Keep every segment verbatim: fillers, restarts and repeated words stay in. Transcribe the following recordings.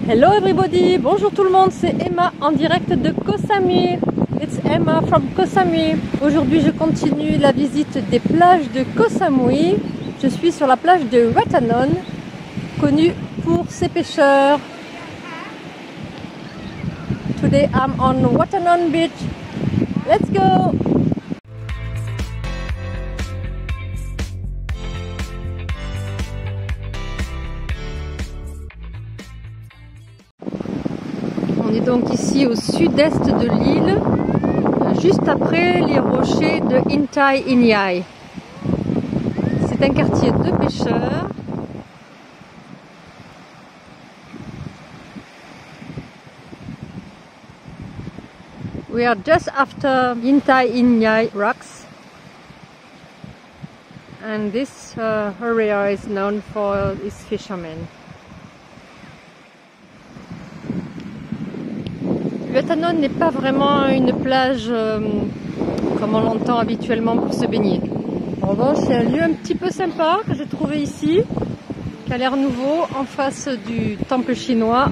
Hello everybody, bonjour tout le monde, c'est Emma en direct de Koh Samui. It's Emma from Koh Samui. Aujourd'hui je continue la visite des plages de Koh Samui. Je suis sur la plage de Watanon, connue pour ses pêcheurs. Today I'm on Watanon Beach. Let's go! On est donc ici au sud-est de l'île, juste après les rochers de Intai Inai. C'est un quartier de pêcheurs. We are just after Intai Inai rocks, and this uh, area is known for its fishermen. Watanon n'est pas vraiment une plage euh, comme on l'entend habituellement pour se baigner. En revanche, c'est un lieu un petit peu sympa que j'ai trouvé ici, qui a l'air nouveau, en face du temple chinois.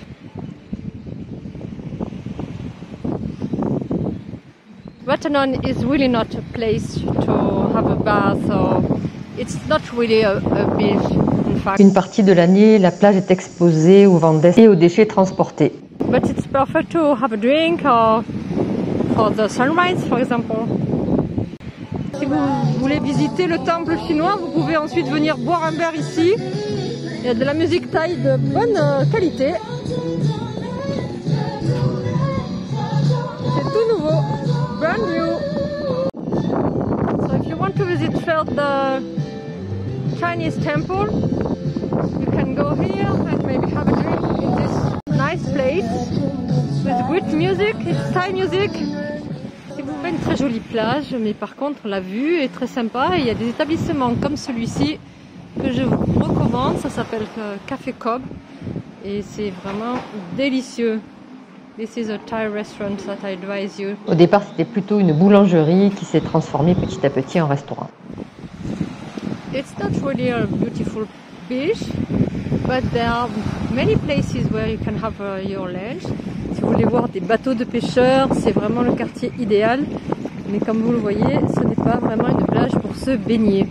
Watanon is really not a place to have a bath, or it's not really a, a beach, in fact. Une partie de l'année, la plage est exposée aux vents d'est et aux déchets transportés. But it's perfect to have a drink or for the sunrise, for example. Si vous voulez visiter le temple chinois, vous pouvez ensuite venir boire un verre ici. Il y a de la musique thaï de bonne qualité. C'est tout nouveau, brand new. So if you want to visit first the Chinese temple, you can go here and maybe have a drink in this nice place with good music. It's Thai music. C'est une très jolie plage, mais par contre la vue est très sympa et il y a des établissements comme celui-ci que je vous recommande. Ça s'appelle Café Cobb et c'est vraiment délicieux. This is a Thai restaurant that I advise you. Au départ, c'était plutôt une boulangerie qui s'est transformée petit à petit en restaurant. It's not really a beautiful beach, but there are many places where you can have uh, your lunch. Si vous voulez voir des bateaux de pêcheurs, c'est vraiment le quartier idéal. Mais comme vous le voyez, ce n'est pas vraiment une plage pour se baigner.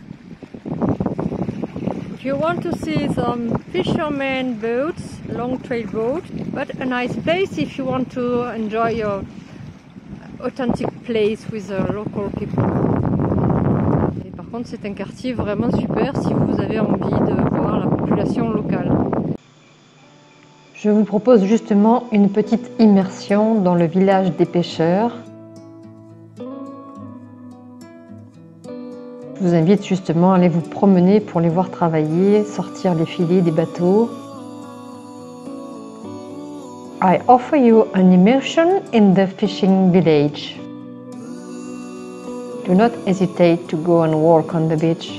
If you want to see some fishermen boats, long trail boats, but a nice place if you want to enjoy your authentic place with the local people. Et par contre, c'est un quartier vraiment super si vous avez envie de voir la population locale. Je vous propose justement une petite immersion dans le village des pêcheurs. Je vous invite justement à aller vous promener pour les voir travailler, sortir les filets des bateaux. I offer you an immersion in the fishing village. Do not hesitate to go and walk on the beach.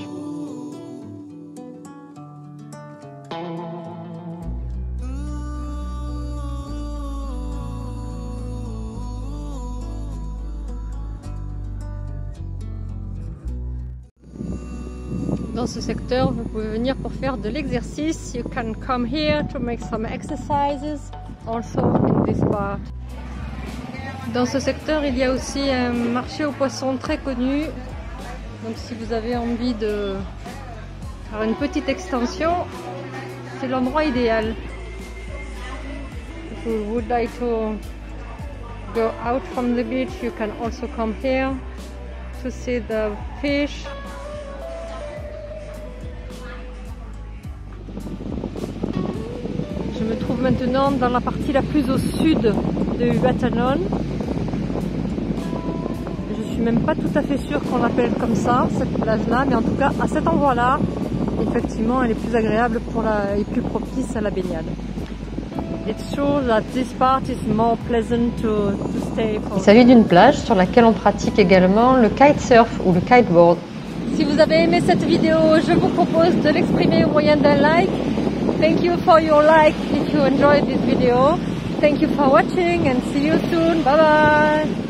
Dans ce secteur, vous pouvez venir pour faire de l'exercice. You can come here to make some exercises, also in this part. Dans ce secteur, il y a aussi un marché aux poissons très connu. Donc si vous avez envie de faire une petite extension, c'est l'endroit idéal. If you would like to go out from the beach, you can also come here to see the fish. Je me trouve maintenant dans la partie la plus au sud de Watanon. Je suis même pas tout à fait sûre qu'on l'appelle comme ça, cette plage-là, mais en tout cas à cet endroit-là, effectivement, elle est plus agréable pour la, et plus propice à la baignade. It's true that this part is more pleasant to, to stay for. Il s'agit d'une plage sur laquelle on pratique également le kitesurf ou le kiteboard. Si vous avez aimé cette vidéo, je vous propose de l'exprimer au moyen d'un like. Thank you for your like if you enjoyed this video. Thank you for watching and see you soon. Bye bye.